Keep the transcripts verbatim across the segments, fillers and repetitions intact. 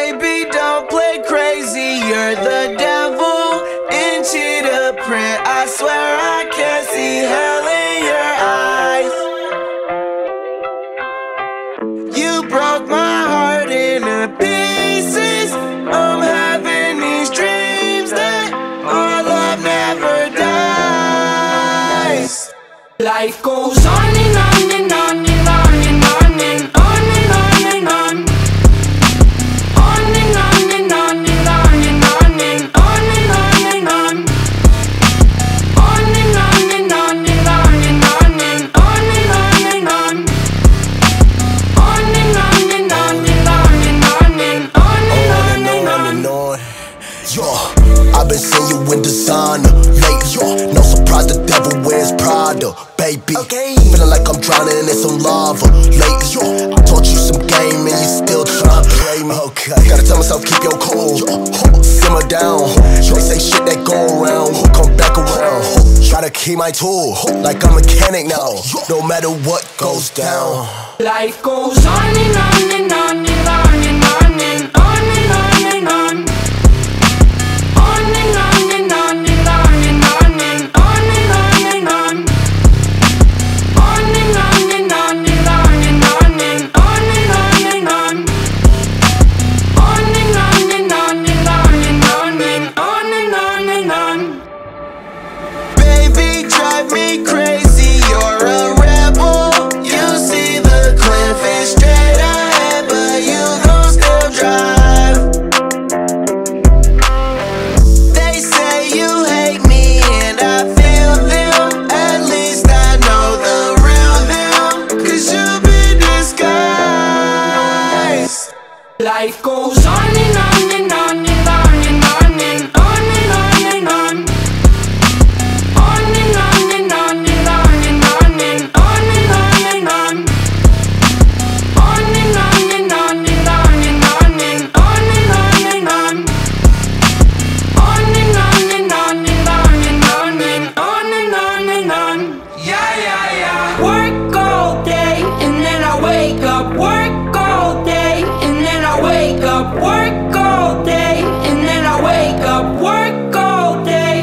Baby, don't play crazy, you're the devil in cheetah print. I swear I can't see hell in your eyes. You broke my heart into pieces. I'm having these dreams that our love never dies. Life goes on and on and on and on and on and on and on and on. On and on and on and on and on and on and on and on. On and on and on and on and on and on and on and on. On and on and on and on and on and on and on and on. Yo, I've been seeing you in designer lately. Yo, no surprise the devil wears Prada, baby. Okay. Feeling like I'm drowning in some lava lately. Yo, I taught you some game and you still tryna play me. Okay. Gotta tell myself keep your cool, yo, simmer down. They say shit that go around, come back around. Try to keep my tool like I'm a mechanic now. No matter what goes down. Life goes on and on and on and on and on and on and on and on. On and on and on and on and on and on and on and on. On and on and on and on and on and on and on and on. On and on and on and on and on and on and on and on. Baby, drive me crazy, you're a rebel. You see the cliff is straight ahead, but you gon' still drive. They say you hate me and I feel them. At least I know the real them, 'cause you've been disguised. Life goes on and on and on and on and on and on and on and on. On and on and on and on and on and on and on and on. On and on and on and on and on and on and on and on. On and on and on and on and on and on and on and on. Yeah, yeah, yeah. Work all day and then I wake up. Work all day and then I wake up. Work all day and then I wake up. Work all day.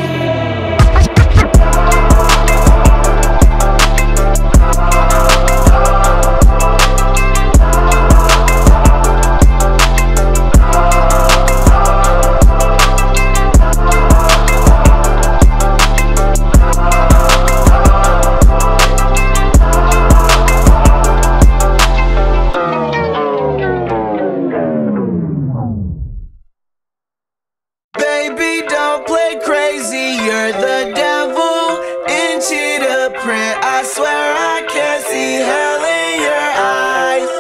Baby, don't play crazy, you're the devil in cheetah print. I swear I can't see hell in your eyes.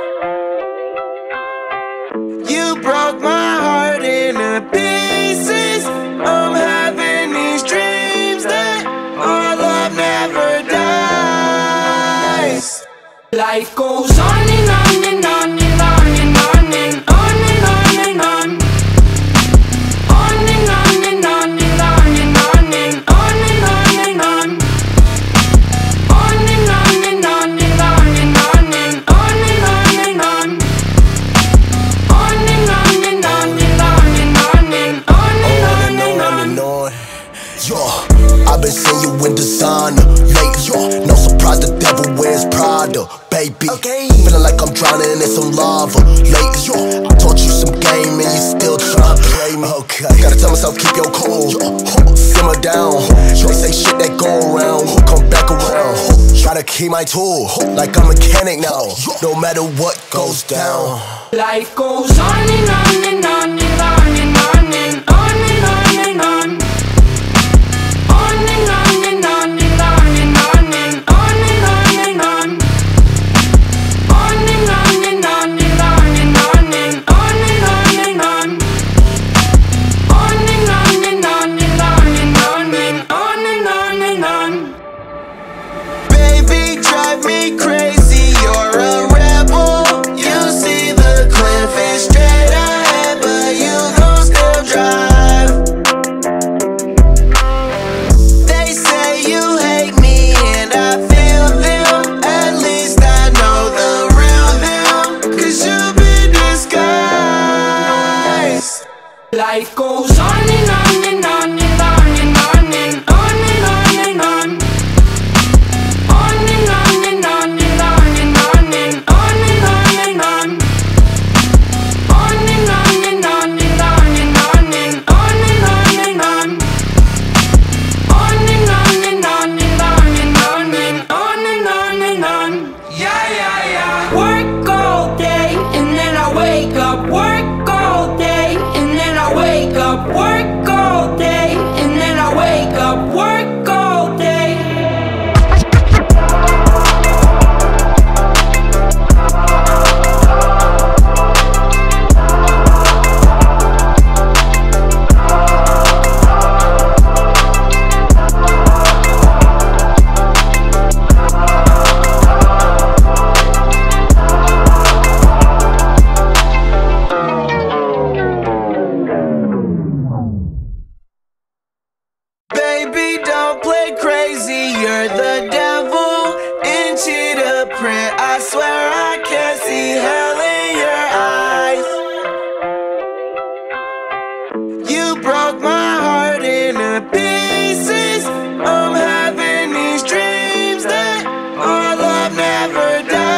You broke my heart into pieces. I'm having these dreams that our love never dies. Life goes on and on and on and on and on and on and on and on. On and on and on and on and on and on and on and on. On and on and on and on and on and on and on and on. On and on and on and on and on and on and on and on. Yo, I've been seeing you in designer lately. Yo, no surprise the devil wears Prada, baby. Okay. Feeling like I'm drowning in some lava lately. Yo, I taught you some game and you still tryna play me. Okay. Gotta tell myself keep your cool, yo, simmer down. They say shit that go around, come back around. Try to keep my tool like I'm a mechanic now. No matter what goes down. Life goes on and on and on and on and on and on and on and on. On and on and on and on and on and on and on and on. On and on and on and on and on and on and on and on. On and on and on and on and on and on and on and on. Baby, drive me crazy, you're a rebel. You see the cliff is straight ahead, Life goes on and on and on and on and on and on and on and on. On and on and on and on and on and on and on and on. On and on and on and on and on and on and on and on. On and on and on and on and on and on and on and on. Yeah, yeah, yeah. Work all day and then I wake up. Work all day and then I wake up. Work all day and then I wake up. Work all day. Baby, don't play crazy, you're the devil in cheetah print. I swear I can't see hell in your eyes. You broke my heart into pieces. I'm having these dreams that our love never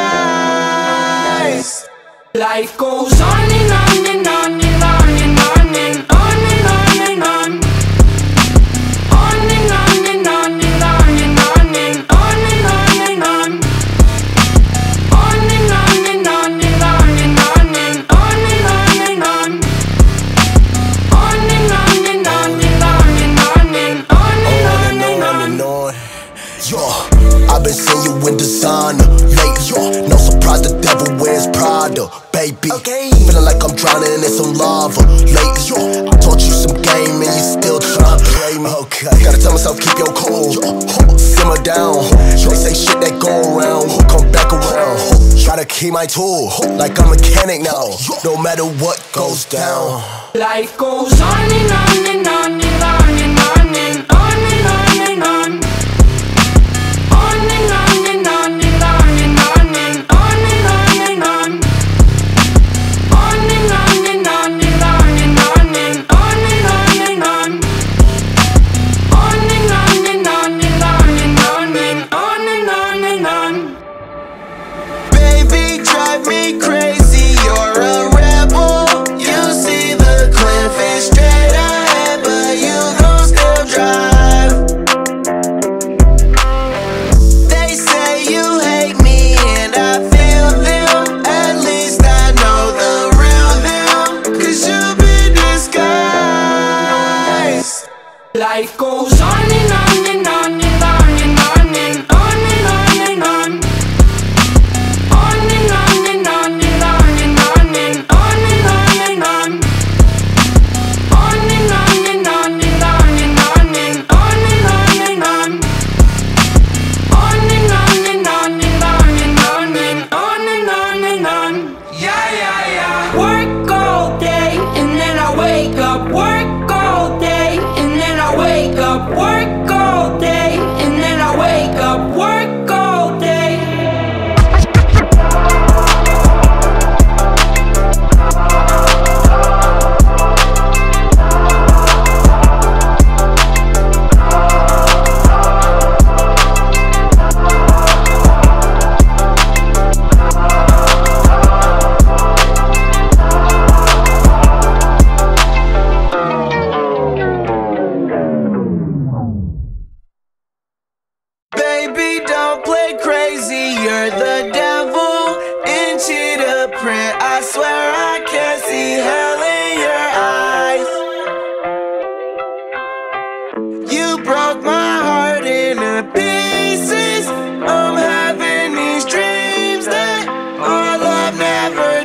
dies. Life goes on and on and on and on and on and on and on and on. On and on and on and on and on and on and on and on. On and on and on and on and on and on and on and on. On and on and on and on and on and on and on and on. and on. Yo, I've been seeing you in designer lately. Yo, no surprise the devil wears Prada, baby. Okay. Feeling like I'm drowning in some lava lately. Yo, I taught you some game and you still tryna play me. Okay. Gotta tell myself keep your cool. Yo, simmer down. They say shit that go around, come back around. Try to keep my tool like I'm a mechanic now. No matter what goes down. Life goes on and on and on and on and on and on and on and on. On and on and on and on and on and on and on and on. On and on and on and on and on and on and on and on. On and on and on and on and on and on and on and on. Baby, drive me crazy, you're a rebel. You see the cliff is straight ahead, but you gon' still drive. They say you hate me and I feel them. At least I know the real them, cause you've been disguised. Life goes on and on and on and on and on and on and on and on. On and on and on and on and on and on and on and on. On and on and on and on and on and on and on and on. On and on and on and on and on and on and on and on. Yeah, yeah, yeah. Work all day and then I wake up. Work all day and then I wake up. Work all day and then I wake up. Work all day. Baby, don't play crazy, you're the devil in cheetah print. I swear I can't see hell in your eyes. You broke my heart into pieces. I'm having these dreams that our love never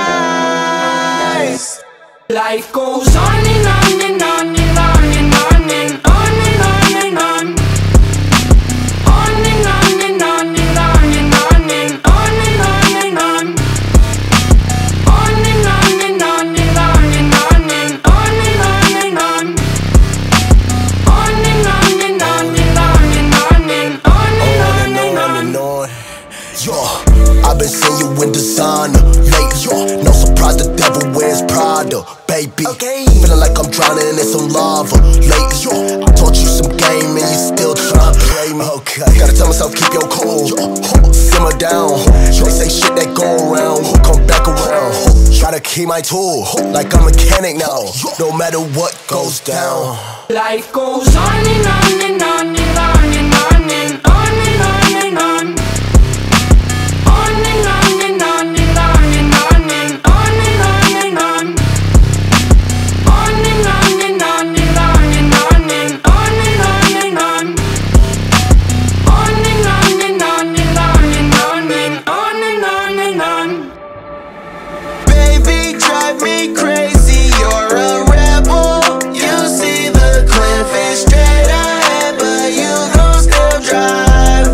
dies. Life goes on and on and on and on and on and on and on and on. On and on and on and on and on and on and on and on. On and on and on and on and on and on and on and on. On and on and on and on and on and on and on and on and on. Yo, I've been seeing you in designer lately. Yo, no surprise the devil wears Prada. Prada, baby. Okay. Feeling like I'm drowning in some lava. Lately, yo, I taught you some game and you still tryna play me. Okay. Gotta tell myself keep your cool, simmer down. They say shit that go around, come back around. Try to keep my tool like I'm a mechanic now. No matter what goes down. Life goes on and on and on and on and on and on and on and on. On and on and on and on and on and on and on and on. On and on and on and on and on and on and on and on. On and on and on and on and on and on and on and on. Baby, drive me crazy, you're a rebel. You see the cliff is straight ahead, but you gon' still drive.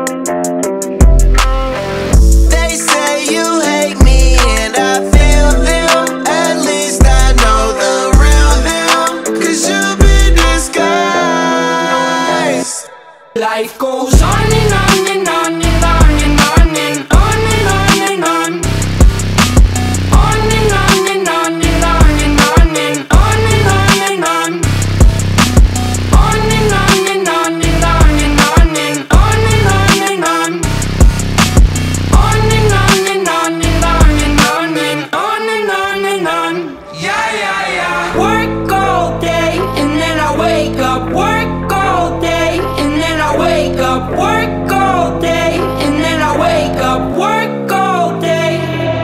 They say you hate me and I feel them. At least I know the real them, cause you've been disguised. Life goes on and on and on and on and on and on and on and on. On and on and on and on and on and on and on and on. On and on and on and on and on and on and on and on. On and on and on and on and on and on and on and on. Yeah, yeah, yeah. Work all day and then I wake up. Work all day and then I wake up. Work all day and then I wake up. Work all day.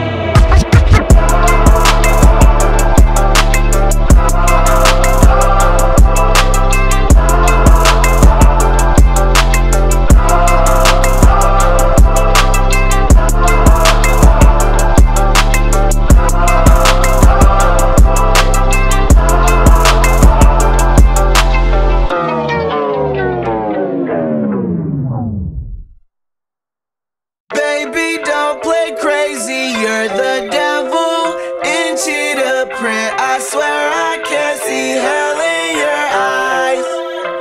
Baby, don't play crazy, you're the devil in cheetah print. I swear I can't see hell in your eyes.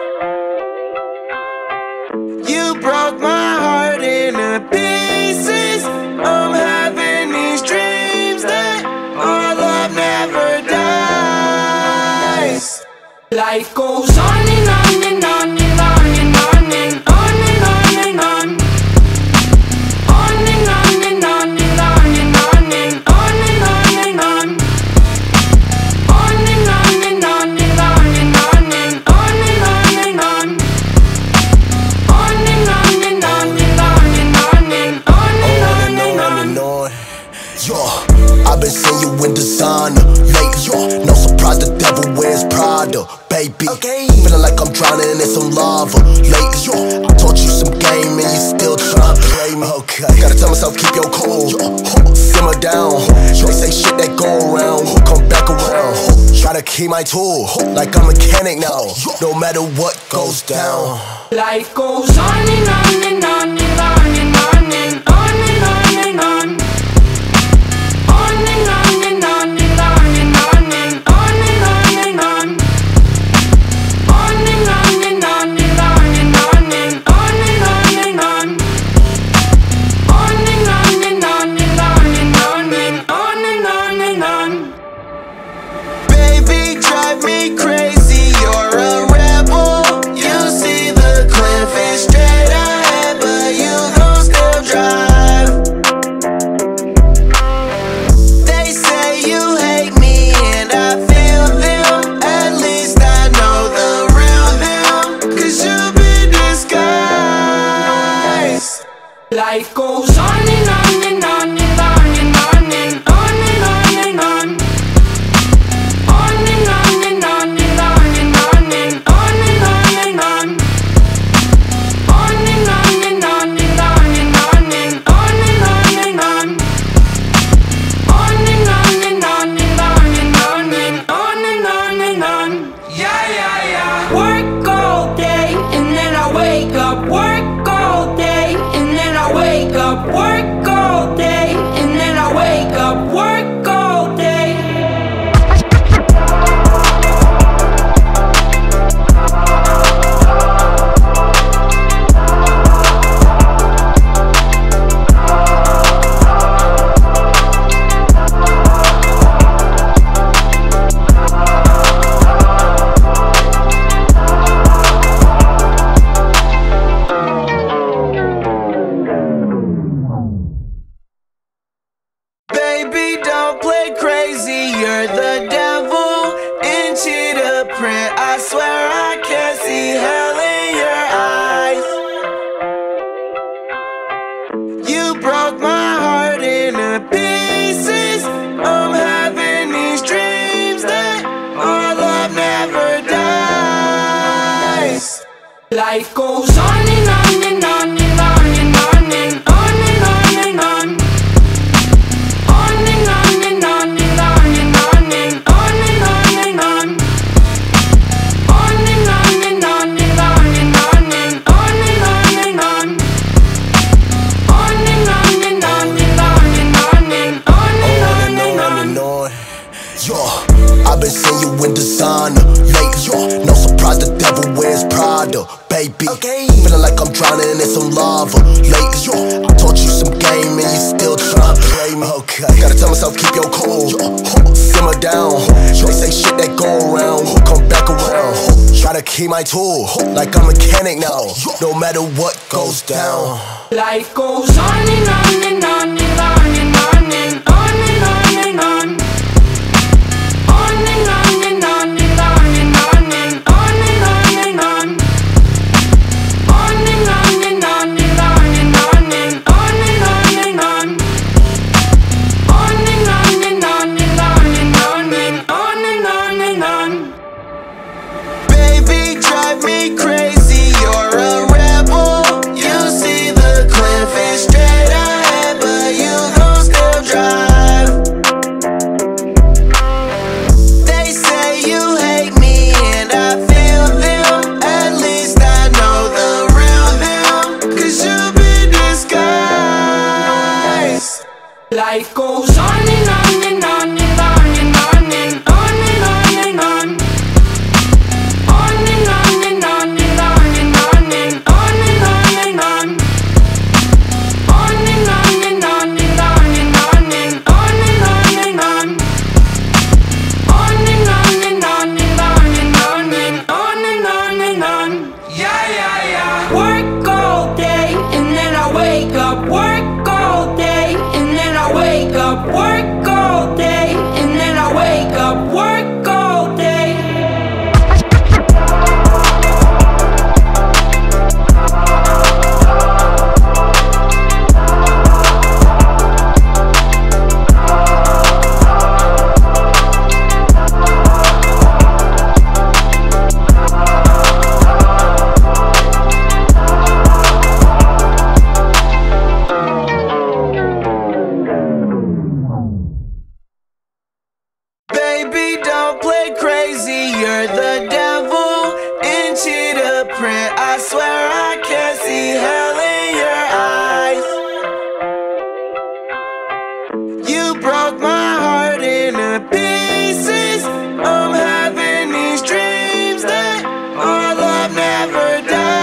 You broke my heart into pieces. I'm having these dreams that our love never dies. Life goes on and on and on and on and on and on and on and on. On and on and on and on and on and on and on and on. On and on and on and on and on and on and on and on. On and on and on and on and on and on and on and on. Yo, I've been seeing you in designer lately, yo. No surprise the devil wears Prada, baby. Okay. Feeling like I'm drowning in some lava lately, yo. I taught you some game and you still tryna play me. Okay. Gotta tell myself keep your cool, simmer down. They say shit that go around, come back around. Try to keep my tool like I'm a mechanic now. No matter what goes down. Life goes on and on and on and on and on and on and on and on. On and on and on and on and on and on and on and on. On and on and on and on and on and on and on and on. On and on and on and on and on and on and on and on. Baby, drive me crazy, you're a rebel. You see the cliff is straight ahead, but you gon' still drive. They say you hate me and I feel them. At least I know the real them, cause you've been disguised. Life goes on and on and on and on and on and on and on and on. On and on and on and on Life goes on and on and on and on and on and on and on and on. On and on and on and on and on and on and on and on. On and on and on and on and on and on and on and on. On and on and on and on and on and on and on and on. Yo, I've been seeing you in designer lately. Yo, no surprise the devil wears Prada, baby. Okay. Feeling like I'm drowning in some lava lately. Yo, I taught you some game and you still tryna play me. Okay. Gotta tell myself keep your cool. Yo, simmer down. They say shit that go around, come back around. Try to keep my tool like I'm a mechanic now. No matter what goes down. Life goes on and on and on and on and on and on and on and on. On and on and on and on and on and on and on and on. On and on and on and on and on and on and on and on. On and on and on and on and on and on and on and on. Baby, drive me crazy, you're a rebel. You see the cliff is straight ahead, but you gon' still drive. They say you hate me and I feel them. At least I know the real them, cause you've been disguised. Life goes on and on and on and on and on and on and on and on. On and on and on and on and on and on and on and on. On and on and on and on and on and on and on and on. On and on and on and on and on and on and on and on. Yeah, yeah, yeah. Work all day and then I wake up. Work all day and then I wake up. Work all day and then I wake up. Work all day. Baby, don't play crazy, you're the devil in cheetah print. I swear I can't see hell in your eyes. You broke my heart into pieces. I'm having these dreams that our love never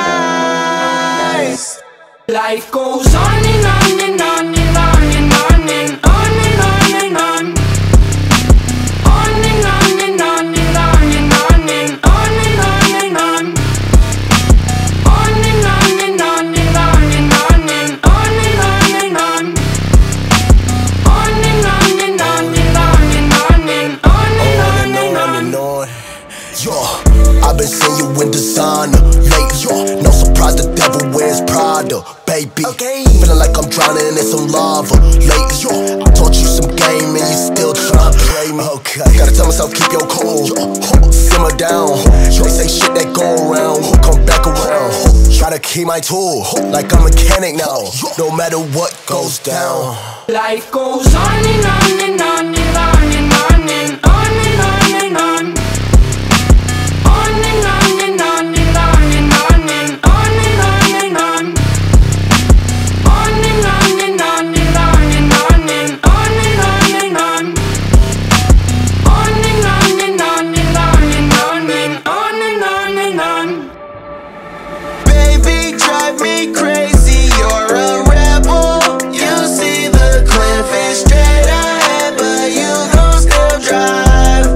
dies. Life goes on and on and on and on and on and on and on and on. On and on and on and on and on and on and on and on. On and on and on and on and on and on and on and on. On and on and on and on and on and on and on and on. Yo, I've been seeing you in designer lately. Yo, no surprise the devil wears Prada, baby. Okay. Feeling like I'm drowning in some lava lately. Yo, I taught you some game and you still tryna play me. Okay. Gotta tell myself keep your cool. Yo, simmer down. They say shit that go around, come back around. Try to keep my tool like I'm a mechanic now. No matter what goes down. Life goes on and on and on and on and on and on and on and on. On and on and on and on and on and on and on and on. On and on and on and on and on and on and on and on. On and on and on and on and on and on and on and on. Baby, drive me crazy, you're a rebel. You see the cliff is straight ahead, but you gon' still drive.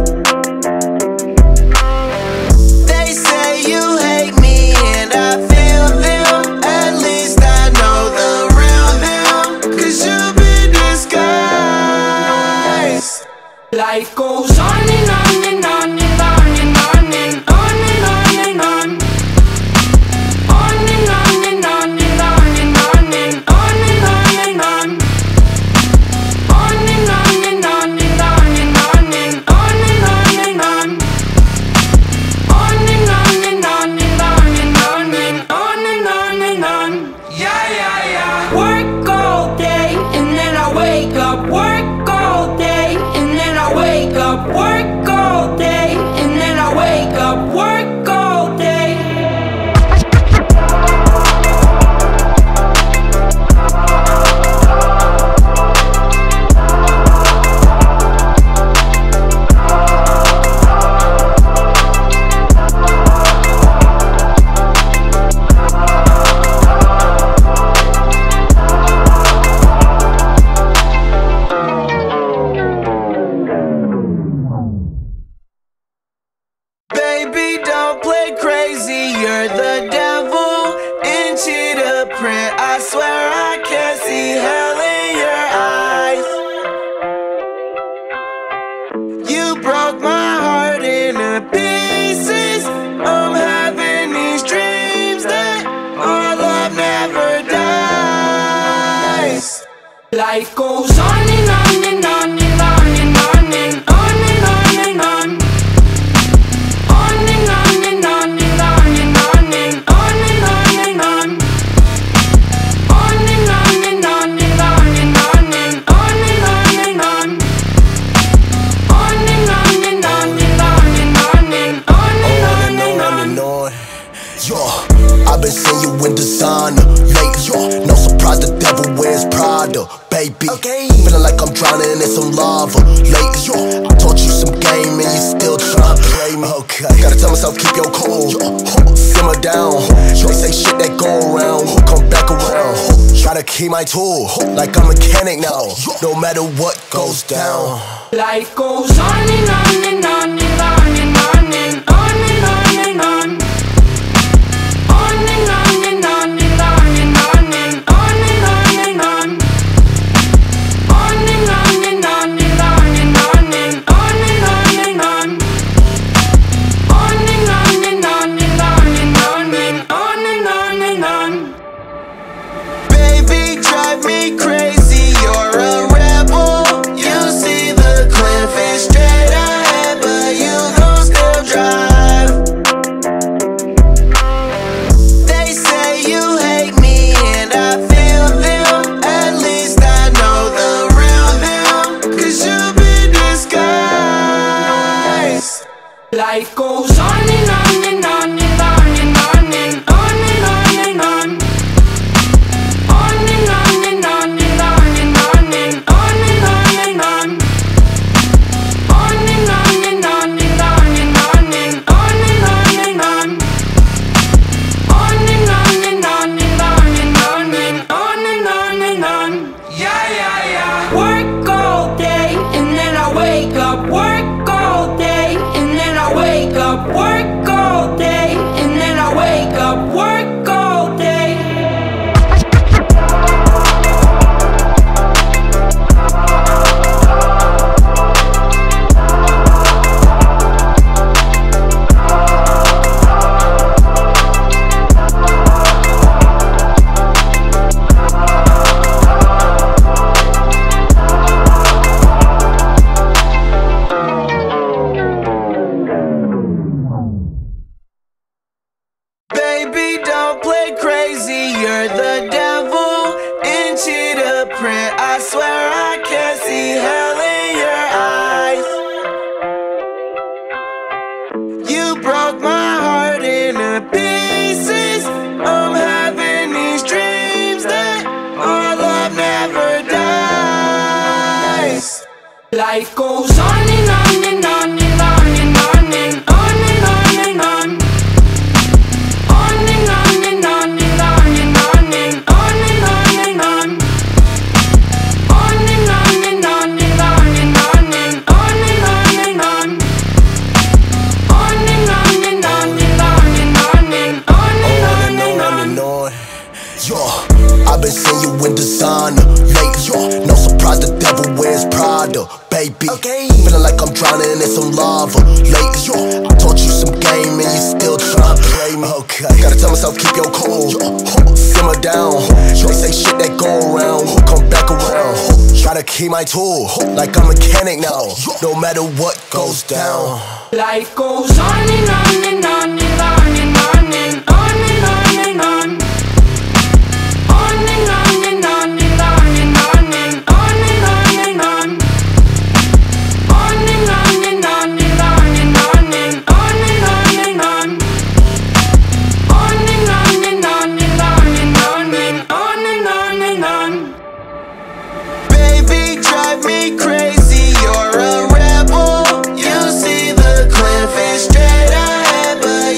They say you hate me and I feel them. At least I know the real them, cause you've been disguised. Life goes on and on and on and on and on and on and on and on. On and on and on and on and on and on and on and on. On and on and on and on and on and on and on and on. On and on and on and on and on and You broke my heart into pieces. I'm having these dreams that our love never dies. Life goes on and on and on and on and on and on and on and on. On and on and on and on and on and on and on and on. On and on and on and on and on and on and on and on. On and on and on and on and on and on and on and on and on. Yo, I've been seeing you in designer lately. Yo, no surprise the devil wears Prada, baby. Okay. Feeling like I'm drowning in some lava lately. Yo, I taught you some game and you still tryna play me. Okay. Gotta tell myself keep your cool. Yo, simmer down. They say shit that go around, come back around. Try to keep my tool like I'm a mechanic now. No matter what goes down. Life goes on and on and on and on and on and on and on and on. On and on and on and on and on and on and on and on. On and on and on and on and on and on and on and on. On and on and on and on and on and on and on and on. Baby, drive me crazy, you're a rebel. You see the cliff is straight ahead, but you gon' still drive. They say you hate me and I feel them. At least I know the real them, cause you've been disguised. Life goes on and on and on and on and on and on and on and on. On and on and on and on and on and on and on and on. On and on and on and on and on and on and on and on. On and on and on and on and on and on and on and on. Yeah, yeah, yeah. Work all day and then I wake up. Work all day and then I wake up. Work all day and then I wake up. Work all day. Baby, don't play crazy, you're the devil in cheetah print. I swear I can't see hell in your eyes. You broke my heart into pieces. I'm having these dreams that our love never dies. Life goes on and on and on and on and on and on and on and on. On and on and on and on and on and on and on and on. On and on and on and on and on and on and on and on. On and on and on and on and on and on and on and on. Yo, I've been seeing you in designer lately. Yo, no surprise the devil wears Prada, baby. Okay. Feeling like I'm drowning in some lava lately. Yo, I taught you some game and you still tryna play me. Okay. Gotta tell myself keep your cool. Yo, simmer down. They say shit that go around, come back around. Try to keep my tool like I'm a mechanic now. No matter what goes down. Life goes on and on and on and on and on and on and on and on. On and on and on and on and on and on and on and on. On and on and on and on and on and on and on and on. On and on and on and on and on and on and on and on. Baby, drive me crazy, you're a rebel. You see the cliff is straight ahead, but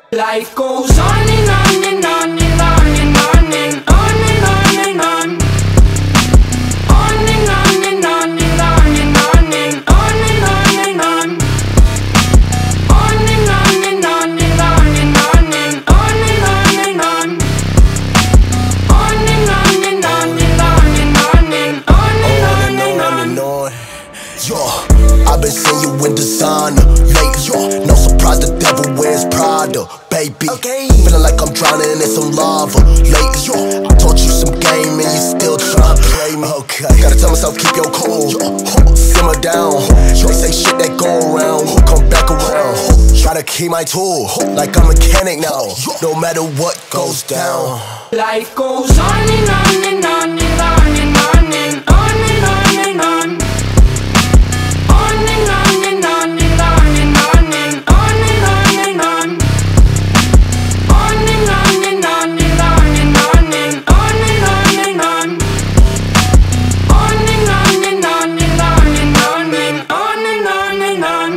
Life goes on and on and on and on and on and on and on and on. On and on and on and on and on and on and on and on. On and on and on and on and on and on and on and on. On and on and on and on and on and on and on and on. Yo, I've been seeing you in designer lately. Yo, no surprise the devil wears Prada, baby. Okay. Feeling like I'm drowning in some lava lately. Yo, I taught you some game and you still tryna play me. Okay. Gotta tell myself keep your cool, yo, simmer down. They say shit that go around, come back around. Try to keep my tool like I'm a mechanic now. No matter what goes down. Life goes on and on and on and on and on and on and on and on. On and on and on and on and on and on and on and on. On and on and on and on and on and on and on and on. On and on and on and on and on and on and on and on.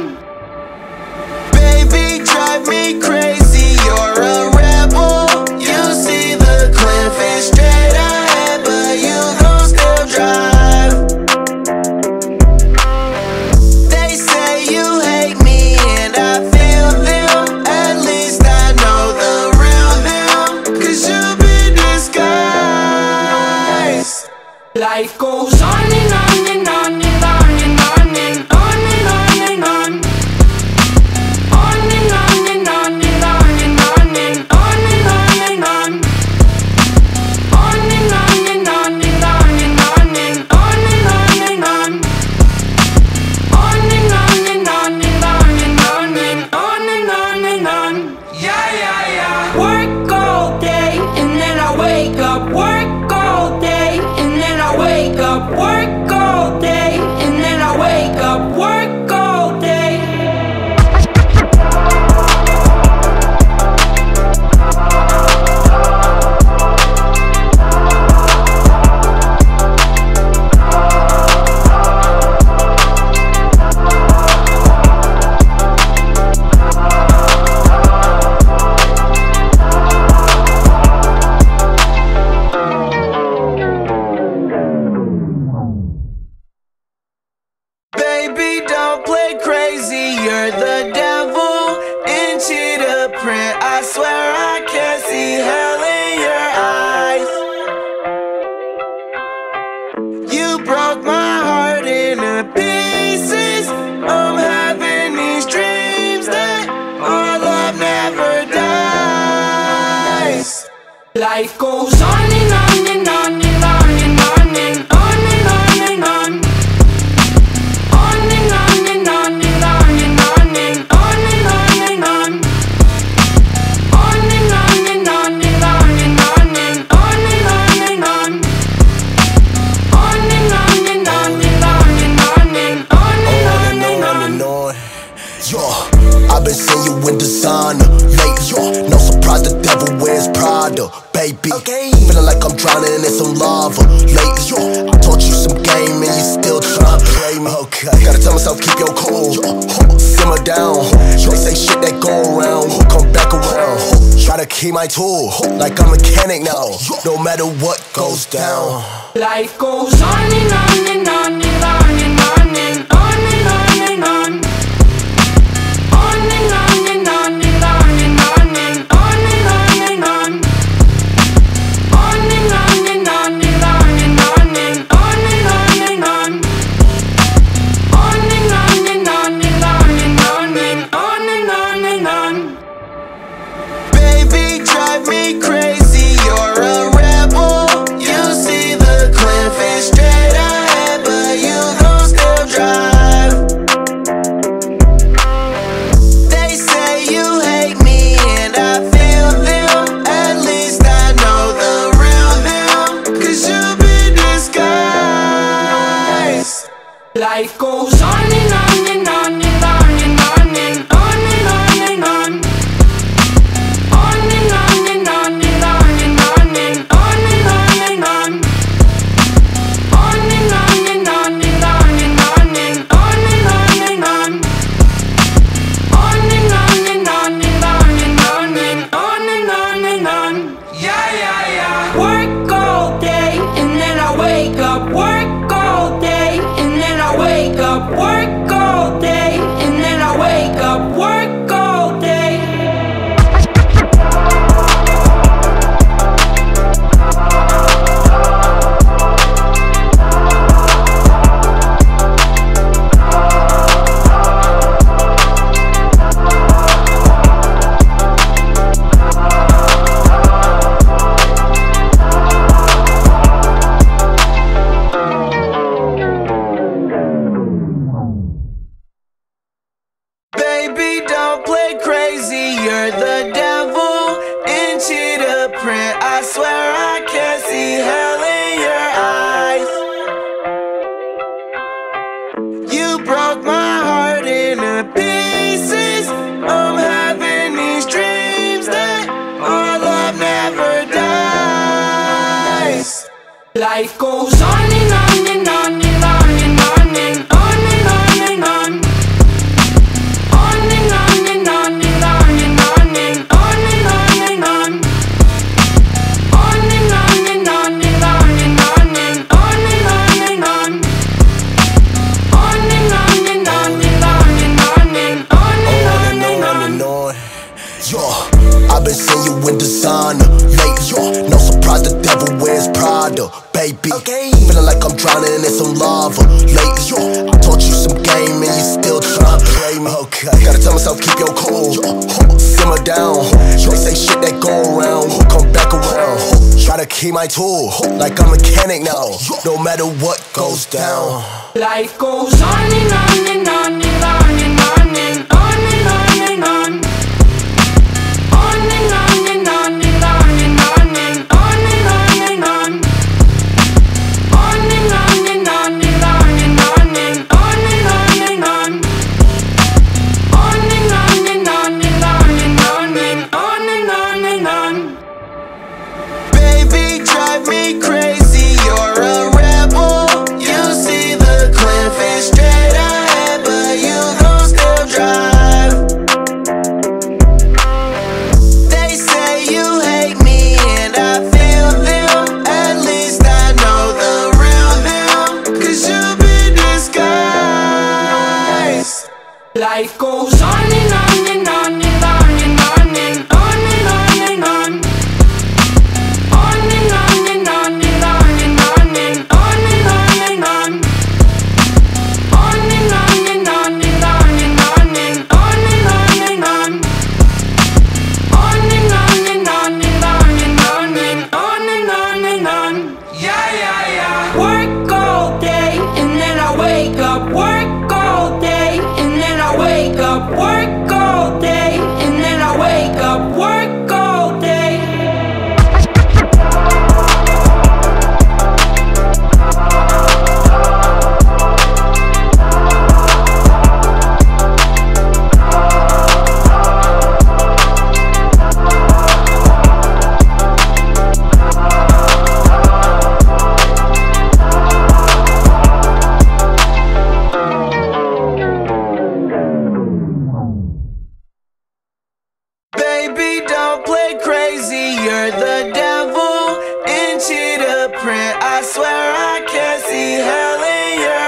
Baby, drive me crazy, you're a rebel. You see the cliff is straight ahead, but you gon' still drive. They say you hate me and I feel them. At least I know the real them, cause you've been disguised. Life goes on and on and on and on and on and on and on and on. On and on and on and on and on and on and on and on. On and on and on and on and on and on and on and on. On and on and on and on and on and on and on and on. Yeah, yeah, yeah. Work all day and then I wake up. Work all day and then I wake up. Work all day and then I wake up. Work all day. Baby, don't play crazy, you're the devil in cheetah print. I swear I can't see hell in your eyes. You broke my heart into pieces. I'm having these dreams that our love never dies. Life goes on and on and on and on and on and on and on and on. On and on and on and on and on and on and on and on. On and on and on and on and on and on and on and on. On and on and on and on and on and on and on and on. Yo, I've been seeing you in designer lately. Yo, no surprise the devil wears Prada, baby. Okay. Feeling like I'm drowning in some lava lately. Yo, I taught you some game and you still tryna play me. Okay. Gotta tell myself keep your cool, yo, simmer down. They say shit that go around, come back around. Try to keep my tool like I'm a mechanic now. No matter what goes down. Life goes on and on and on and on and on and on and on and on. On and on and on and on and on and on and on and on. On and on and on and on and on and on and on and on. On and on and on and on and on and on and on and on. Baby, drive me crazy, you're a rebel. You see the cliff is straight ahead, but you gon' still drive. They say you hate me and I feel them. At least I know the real them, cause you've been disguised. Life goes on and on and on and on and on and on and on and on. On and on and on and on and on and on. Life goes on and on and on and on and on and on and on and on. On and on and on and on and on and on and on and on. On and on and on and on and on and on and on and on. On and on and on and on and on and on and on and on. Yo, I've been seeing you in designer lately. Yo, no surprise the devil wears Prada, baby. Okay. Feeling like I'm drowning in some lava lately. Yo, I taught you some game and you still tryna play me. Okay. Gotta tell myself keep your cool, yo, simmer down. They say shit that go around, come back around. Try to keep my tool like I'm a mechanic now. No matter what goes down. Life goes on and on and on and on and on and on and on and on. On and on and on and on and on and on and on and on. On and on and on and on and on and on and on and on. On and on and on and on and on and on and on and on. Baby, drive me crazy, you're a rebel. You see the cliff is straight ahead, but you gon' still drive. They say you hate me and I feel them. At least I know the real them, cause you've been disguised. Life goes on and on and on and on and on and on and on and on. On and on and on and on and on and on and on and on. On and on and on and on and on and on and on and on. On and on and on and on and on and on and on and on. Yeah, yeah, yeah. Work all day and then I wake up. Work all day and then I wake up. Work all day and then I wake up. Work all day. Baby, don't play crazy, you're the devil in cheetah print. I swear I can't see hell in your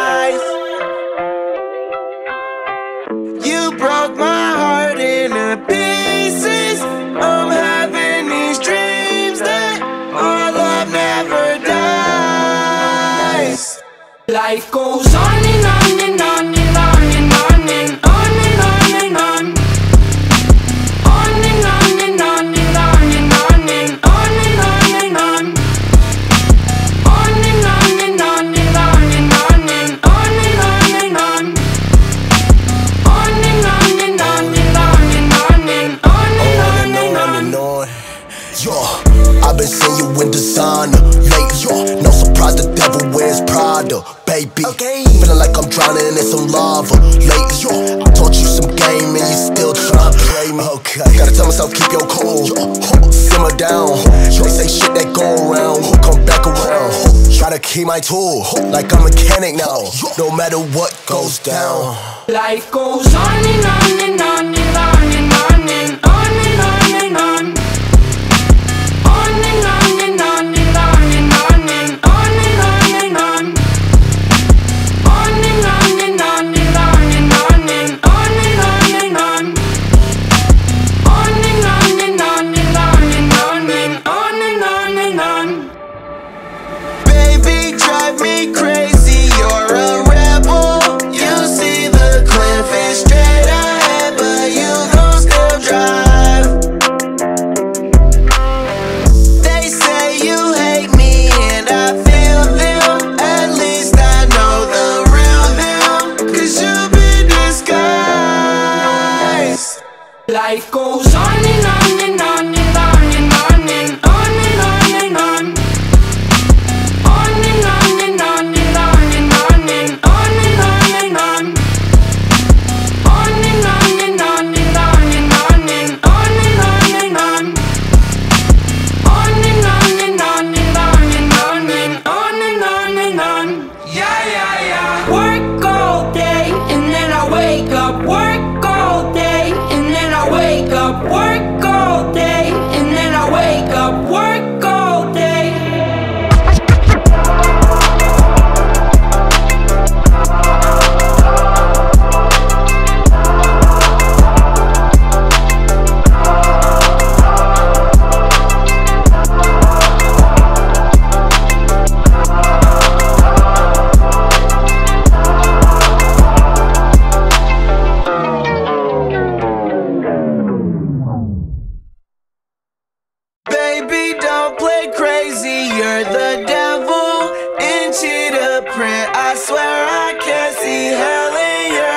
eyes. You broke my heart into pieces. I'm having these dreams that our love never dies. Life goes on and on and on and on and on and on and on and on. On and on and on and on and on and on and on and on. On and on and on and on and on and on and on and on. On and on and on and on and on and on and on and on. Yo, I've been seeing you in designer lately. Yo, no surprise the devil wears Prada, baby. Okay. Feeling like I'm drowning in some lava lately. Yo, I taught you some game and you still tryna play me. Okay. Gotta tell myself keep your cool, yo, simmer down. They say shit that go around, come back around. Try to keep my tool like I'm a mechanic now. No matter what goes down. Life goes on and on and on and on and on and on and on and on. On and on and on and on and on and on and on and on. On and on and on and on and on and on and on and on. On and on and on and on and on and on and on and on. Baby, drive me crazy, you're a rebel. You see the cliff is straight ahead, you're the devil in cheetah print. I swear I can't see hell in your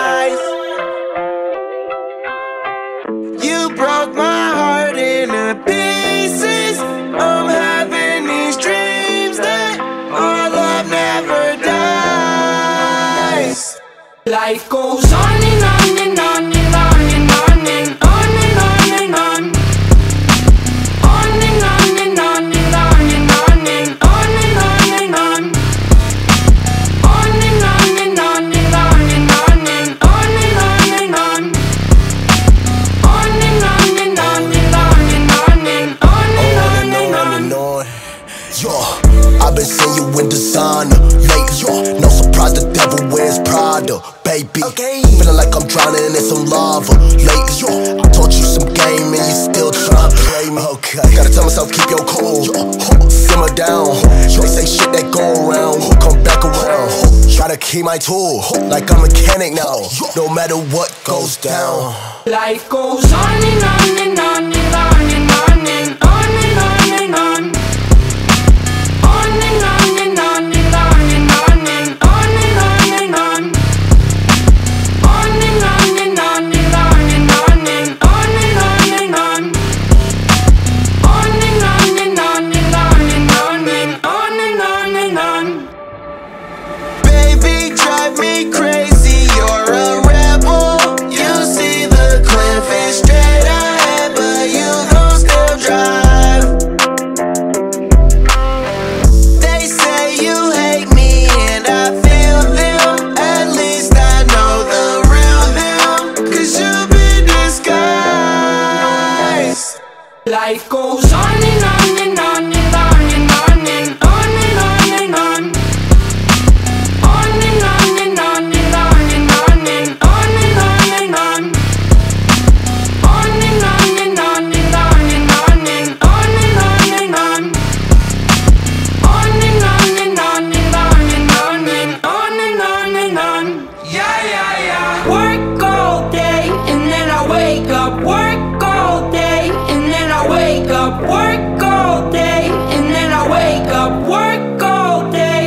eyes. You broke my heart into pieces. I'm having these dreams that our love never dies. Life goes on and on and on and on and on and on and on and on. On and on and on and on and on and on and on and on. On and on and on and on and on and on and on and on. On and on and on and on and on and on and on and on. Yo, I've been seeing you in designer lately. Yo, no surprise the devil wears Prada, baby. Okay. Feeling like I'm drowning in some lava lately. Yo, I taught you some game and you still tryna play me. Okay. Gotta tell myself keep your cool. Yo, simmer down. They say shit that go around, come back around. Try to keep my tool like I'm a mechanic now. No matter what goes down. Life goes on and on and on and on and on and on and on and on. On and on and on and on and on and on and on and on. On and on and on and on and on and on and on and on. On and on and on and on and on and on and on and on. Baby, drive me crazy, you're a rebel. You see the cliff is straight ahead, but you gon' still drive. They say you hate me and I feel them. At least I know the real them, cause you've been disguised. Life goes on and on and on and on and on and on and on and on. On and on and on and on and on and on and on and on. On and on and on and on and on and on and on and on. On and on and on and on and on and on and on and on. Yeah, yeah, yeah. Work all day and then I wake up. Work all day and then I wake up. Work all day and then I wake up. Work all day.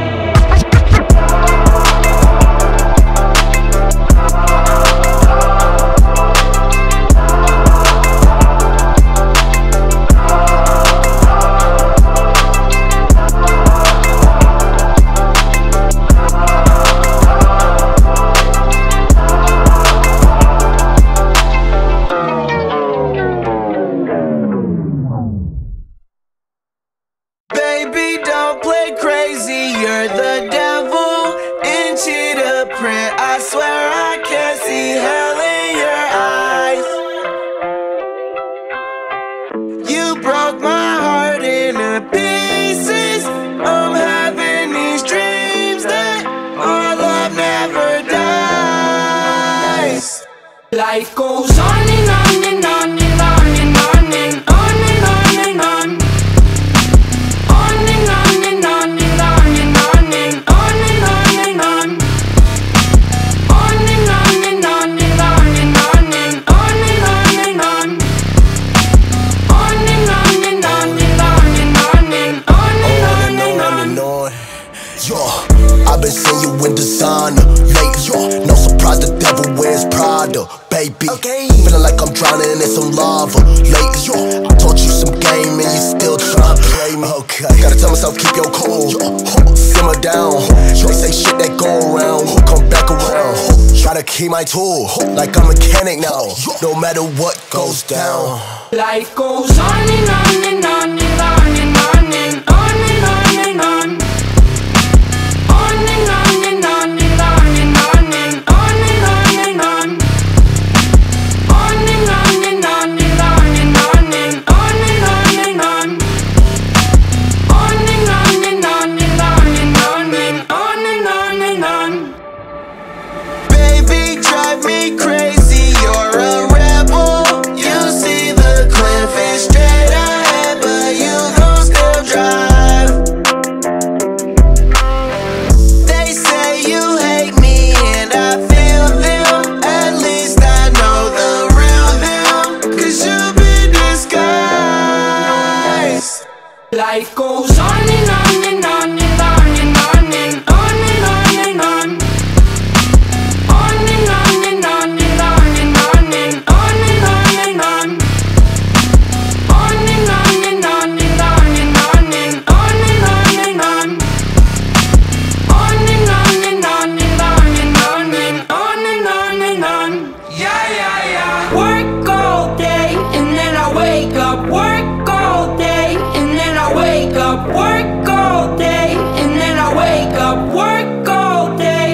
Baby, don't play crazy, you're the devil in cheetah print. I swear I can't see hell in your eyes. You broke my heart into pieces. I'm having these dreams that our love never dies. Life goes on and on and on and on and on and on and on and on. On and on and on and on and on and on and on and on. On and on and on and on and on and on and on and on. On and on and on and on and on and on and on and on. Yo, I've been seeing you in designer lately. Yo, no surprise the devil wears Prada, baby. Okay. Feeling like I'm drowning in some lava lately. Yo, I taught you some game and you still tryna play me. Okay. Gotta tell myself keep your cool. Yo, simmer down. They say shit that go around, come back around. Try to keep my tool like I'm a mechanic now. No matter what goes down. Life goes on and on and on and on and on and on and on and on. On and on and on and on and on and on and on and on. On and on and on and on and on and on and on and on. On and on and on and on and on and on and on and on. Baby, drive me crazy, you're a rebel. You see the cliff is straight ahead, but you Life goes on and on and on and on and on and on and on and on. On and on and on and on and on and on and on and on. On and on and on and on and on and on and on and on. On and on and on and on and on and on and on and on. Yeah, yeah, yeah. Work all day and then I wake up. Work all day and then I wake up. Work all day and then I wake up. Work all day.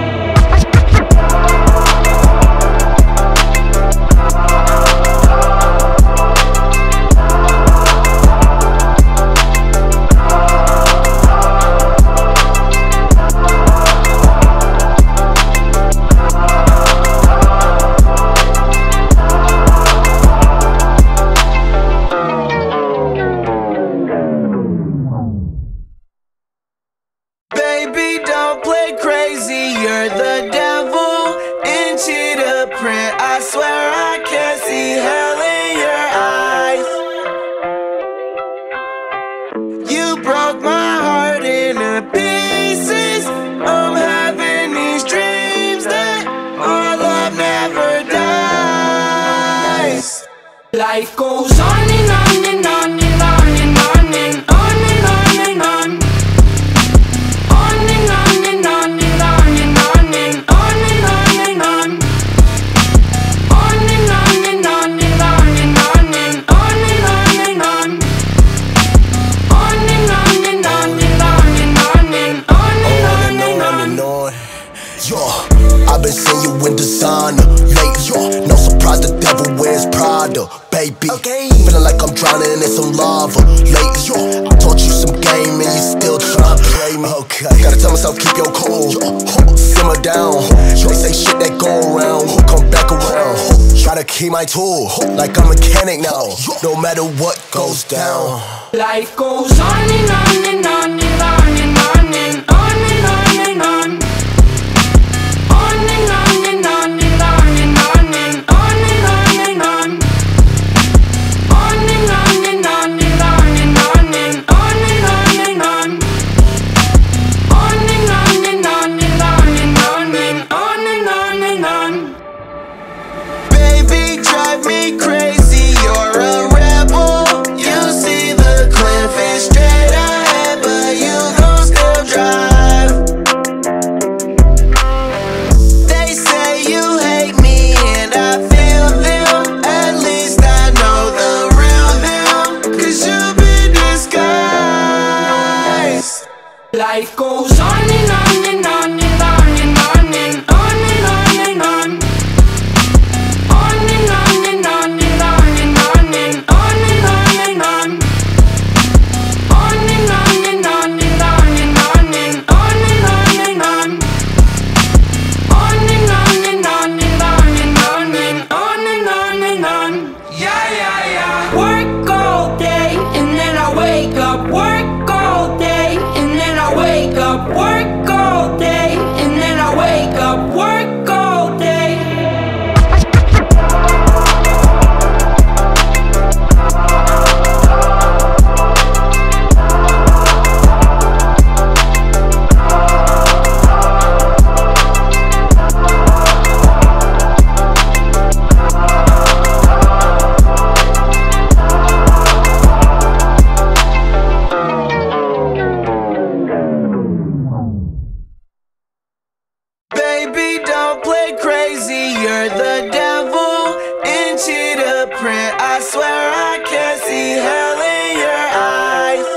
Baby, don't play crazy, you're the devil in cheetah print. I swear I can't see hell in your eyes. You broke my heart into pieces. I'm having these dreams that our love never dies. Life goes on and on and on and on and on and on and on and on. On and on and on and on and on and on and on and on. On and on and on and on and on and on and on and on. On and on and on and on and on and on and on and on. Yo, I've been seeing you in designer lately. Yo, no surprise the devil wears Prada, baby. Okay. Feeling like I'm drowning in some lava lately. Yo, I taught you some game and you still tryna play me. Okay. Gotta tell myself keep your cool. Yo, simmer down. They say shit that go around, come back around. Try to keep my tool like I'm a mechanic now. No matter what goes down. Life goes on and on and on and on and on and on and on and on. On and on and on and on and on and on and on and on. On and on and on and on and on and on and on and on. On and on and on and on and on and on and on and on. Baby, drive me crazy, you're a rebel. You see the cliff is straight ahead, but you gon' still drive. They say you hate me and I feel them. At least I know the real them, 'cause you've been disguised. Life goes on and on and on and on and on and on and on and on. On and on and on and on and on and on and on and on. On and on and on and on and on and on and on and on. On and on and on and on and on and on and on and on. Yeah, yeah, yeah. Work all day and then I wake up. Work all day and then I wake up. Work all day and then I wake up. Work all day. Baby, don't play crazy, you're the devil in cheetah print. I swear I can't see hell in your eyes.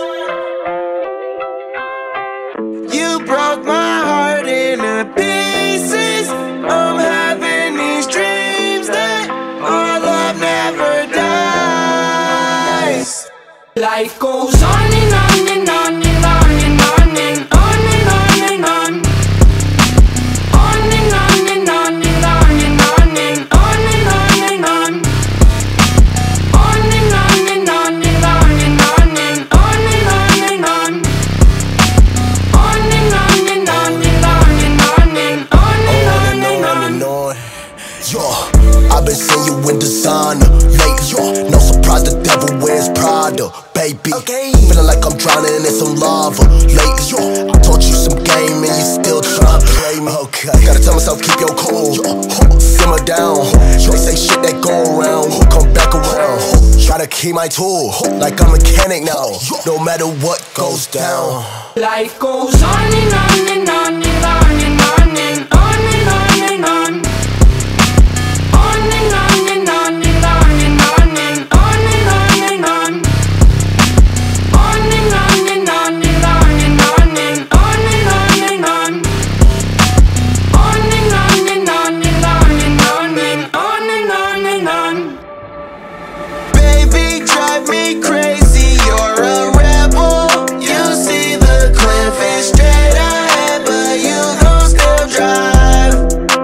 You broke my heart into pieces. I'm having these dreams that our love never dies. Life goes on and on and on and on and on and on and on and on. On and on and on and on and on and on and on and on. On and on and on and on and on and on and on and on. On and on and on and on and on and on and on and on. Yo, I've been seeing you in designer lately. Yo, no surprise the devil wears Prada. Prada, baby. Okay. Feeling like I'm drowning in some lava. Lately, yo, I taught you some game and you still tryna play me. Okay. Gotta tell myself keep your cool, simmer down. They say shit that go around, come back around. Try to keep my tool like I'm a mechanic now. No matter what goes down. Life goes on and on and on and on and on and on and on and on. On and on and on and on and on and on and on and on. On and on and on and on and on and on and on and on. On and on and on and on and on and on and on and on. Baby, drive me crazy, you're a rebel. You see the cliff is straight ahead, but you gon' still drive.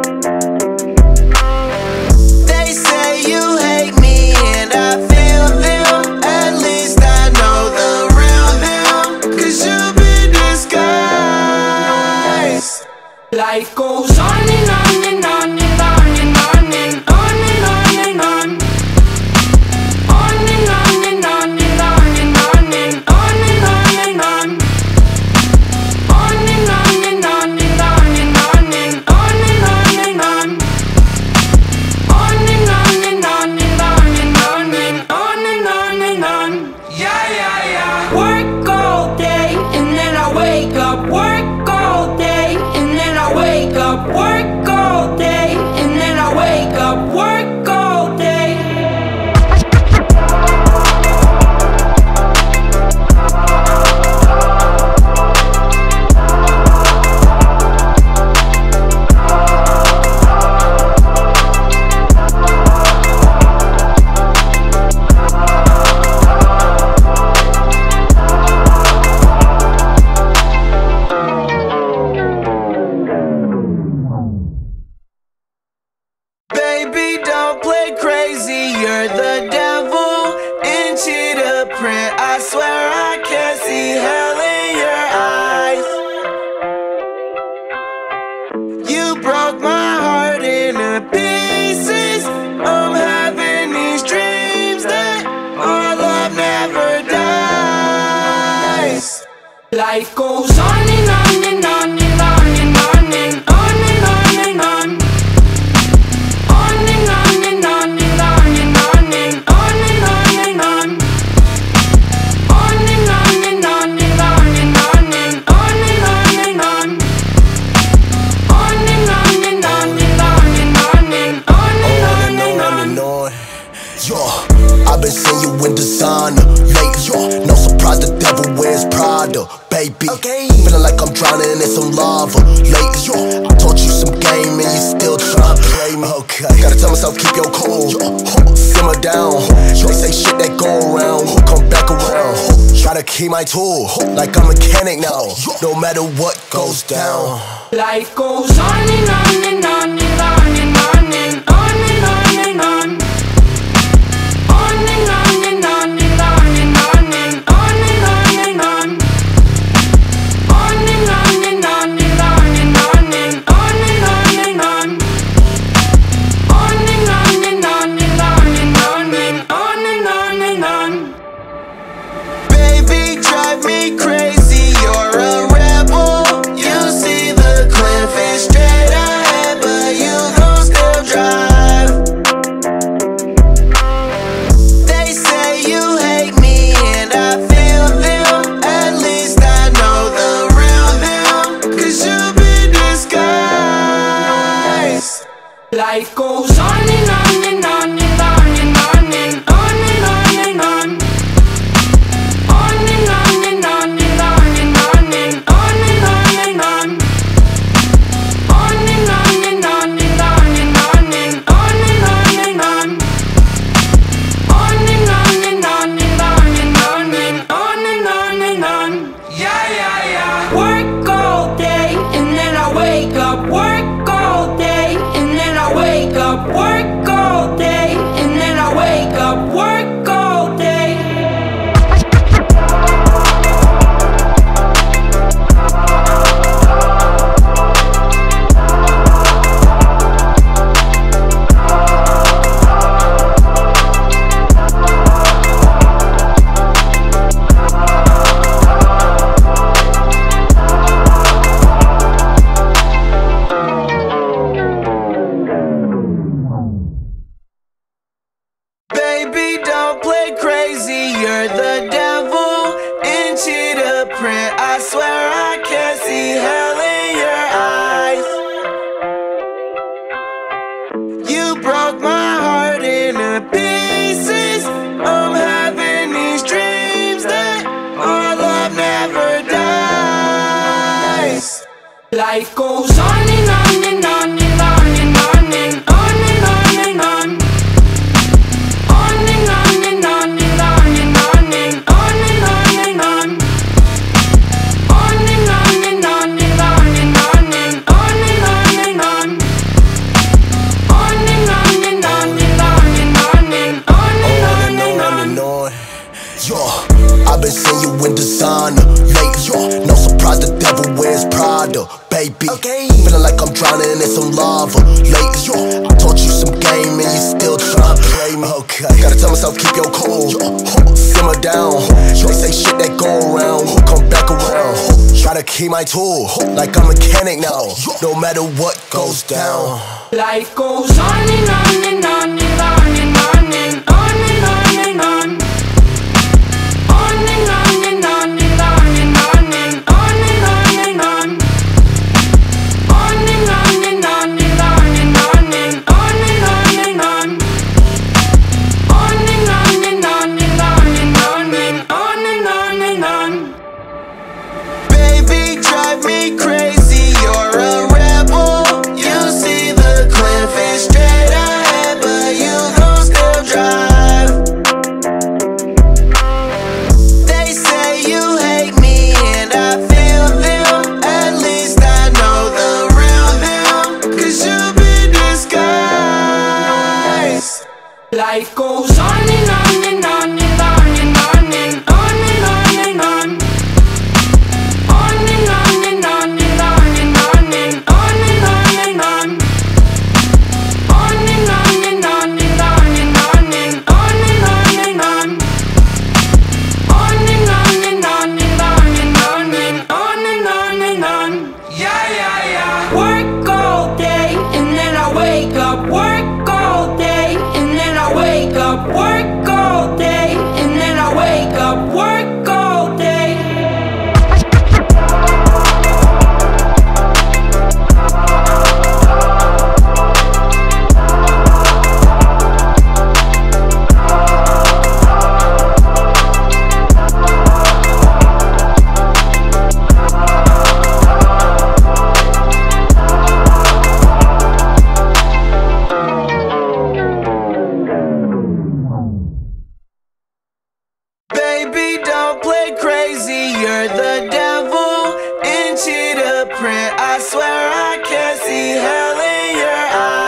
They say you hate me and I feel them. At least I know the real them, cause you've been disguised. Life goes on and on and on and on and on and on and on and on. On and on and on and on and on and on and on and on. On and on and on and on and on and on and on and on. On and on and on and on and on and on and on and on. Yeah, yeah, yeah. Work all day and then I wake up. Work all day and then I wake up. Work all day and then I wake up. Work all day. Baby, don't play crazy, you're the devil in cheetah print. I swear I can't see hell in your eyes. You broke my heart into pieces. I'm having these dreams that our love never dies. Life goes on and on and on and on and on and on and on and on. On and on and on and on and on and on and on and on. On and on and on and on and on and on and on and on. On and on and on and on and on and on and on and on. Yo, I've been seeing you in designer lately, yo. No surprise the devil wears Prada, baby. Okay. Feeling like I'm drowning in some lava lately, yo. I taught you some game and you still tryna play me. Okay. Gotta tell myself keep your cool, simmer down. They say shit that go around, come back around. Try to keep my tool like I'm a mechanic now. No matter what goes down. Life goes on and on and on and on and on and on and on and on. On and on and on and on and on and on and on and on. On and on and on and on and on and on and on and on. On and on and on and on and on and on and on and on. Baby, drive me crazy, you're a rebel. You see the cliff is straight ahead, but you gon' still drive. They say you hate me and I feel them. At least I know the real them, cause you've been disguised. Life goes on and on and on and on and on and on and on and on. On and on and on and Life goes on and on and on and on and on and on and on and on. On and on and on and on and on and on and on and on. On and on and on and on and on and on and on and on. On and on and on and on and on and on and on and on. Yo, I've been seeing you in designer lately. Yo, no surprise the devil wears Prada, baby. Okay. Feeling like I'm drowning in some lava lately. Yo, I taught you some game and you still tryna play me. Okay. Gotta tell myself keep your cool, yo, simmer down. They say shit that go around, come back around. Try to keep my tool like I'm a mechanic now. No matter what goes down. Life goes on and on and on and on and on and on and on and on. On and on and on and on and on and on and on and on. On and on and on and on and on and on and on and on. On and on and on and on and on and on and on and on. Baby, drive me crazy, you're a rebel. You see the cliff is straight ahead, but you gon' still drive. They say you hate me and I feel them. At least I know the real them, cause you've been disguised. Life goes on and on and on and on and on and on and on and on. On and on and on and on and on and on and on and on. On and on and on and on and on and on and on and on. On and on and on and on and on and on and on and on. Yeah, yeah, yeah. Work all day and then I wake up. Work all day and then I wake up. Work all day and then I wake up. Work all day. Baby, don't play crazy, you're the devil in cheetah print. I swear I can't see hell in your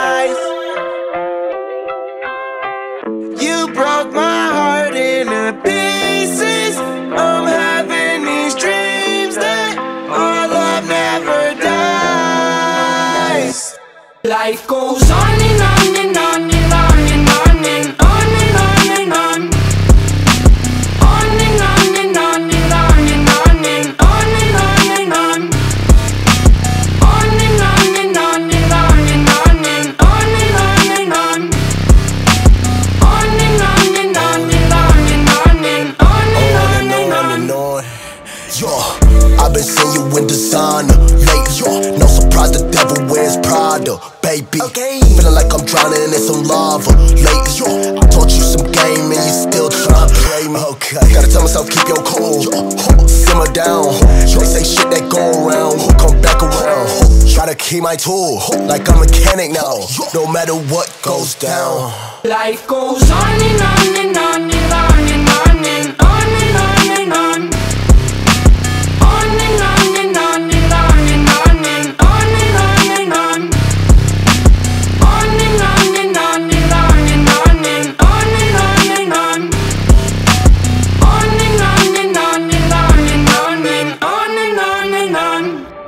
eyes. You broke my heart into pieces. I'm having these dreams that our love never dies. Life goes on and on and on and on and on and on and on and on. On and on and on and on and on and on and on and on. On and on and on and on and on and on and on and on. On and on and on and on and on and on and on and on. Yo, I've been seeing you in designer lately. Yo, no surprise the devil wears Prada, baby. Okay. Feeling like I'm drowning in some lava lately. Yo, I taught you some game and you still tryna play me. Okay. Gotta tell myself keep your cool, yo, simmer down. They say shit that go around, come back around. Try to keep my tool like I'm a mechanic now. No matter what goes down. Life goes on and on and on and on and on and on and on and on. On and on and on and on and on and on and on and on. On and on and on and on and on and on and on and on. On and on and on and on and on and on and on and on.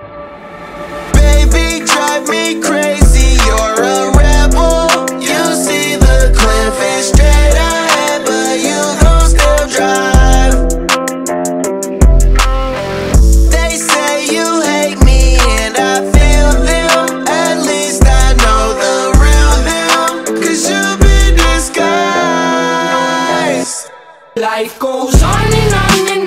Baby, drive me crazy, you're a rebel. You see the cliff is straight ahead, but you gon' still drive. They say you hate me and I feel them. At least I know the real them, cause you've been disguised. Life goes on and on and